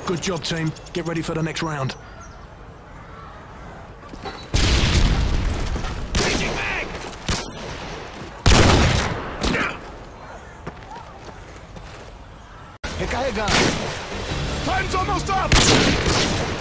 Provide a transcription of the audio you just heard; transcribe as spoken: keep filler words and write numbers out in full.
Good job, team. Get ready for the next round. Changing mag! Heka, heka. Time's almost up!